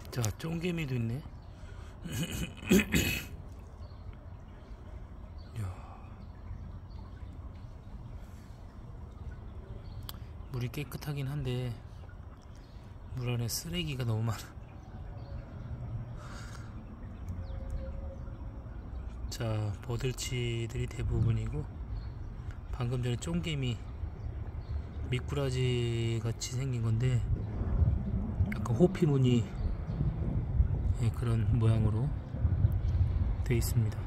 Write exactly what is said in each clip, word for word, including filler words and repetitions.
자, 쫑개미도 있네. 이야. 물이 깨끗하긴 한데 물 안에 쓰레기가 너무 많아. 자, 버들치들이 대부분이고, 방금 전에 쫑개미 미꾸라지 같이 생긴 건데 약간 호피 무늬, 예, 그런 모양으로 되어 있습니다.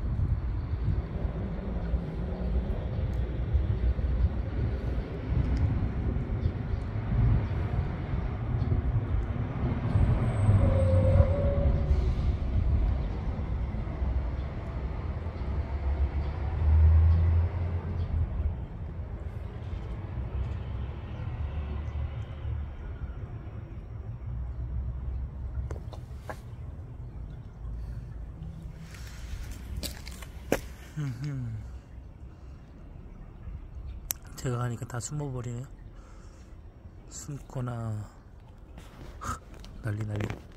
제가 가니까 다 숨어버리네요. 숨거나 난리 난리.